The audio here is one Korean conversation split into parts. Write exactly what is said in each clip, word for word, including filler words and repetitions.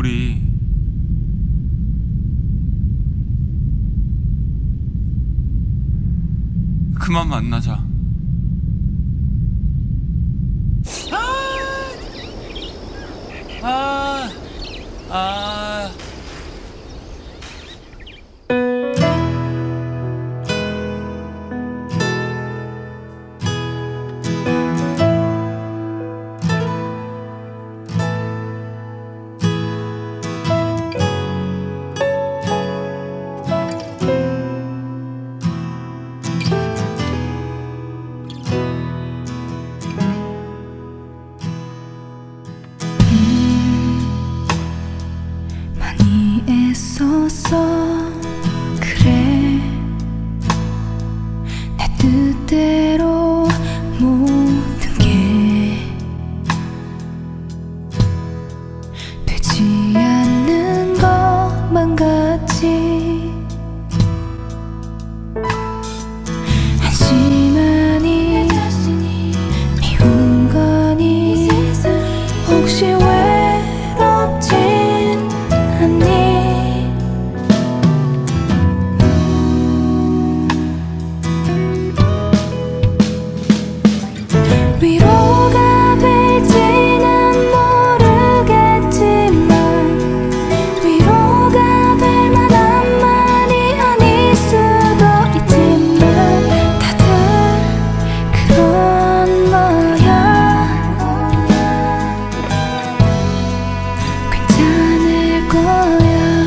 우리 그만 만나자. 아, 아, 아. 그래 내 뜻대로 모든 게 되지 않는 것만 같지. 한심하니 미운 거니 혹시 외롭진 않니. 위로가 될지는 모르겠지만 위로가 될 만한 말이 아닐 수도 있지만 다들 그런 거야. 괜찮을 거야.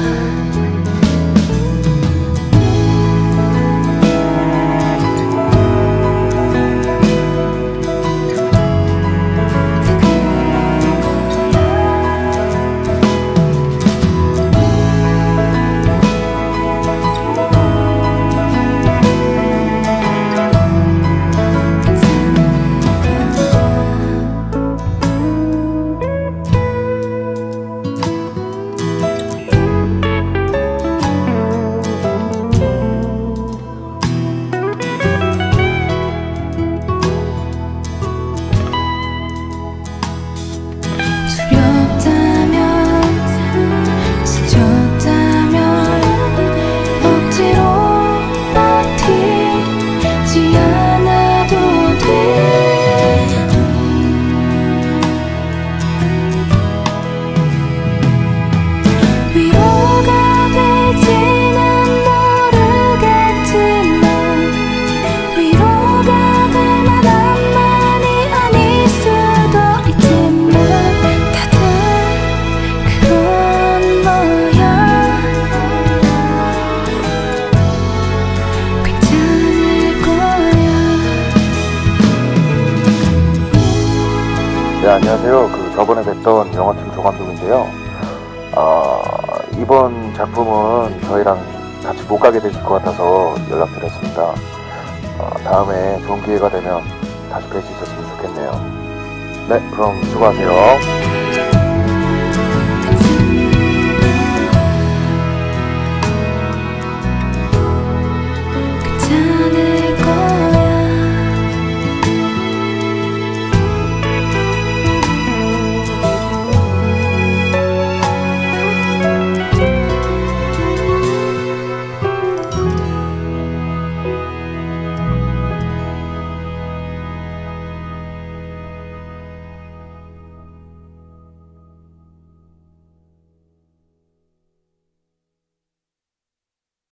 네, 안녕하세요. 그 저번에 뵀던 영화팀 조감독인데요. 어, 이번 작품은 저희랑 같이 못 가게 되실 것 같아서 연락드렸습니다. 어, 다음에 좋은 기회가 되면 다시 뵐 수 있었으면 좋겠네요. 네, 그럼 수고하세요.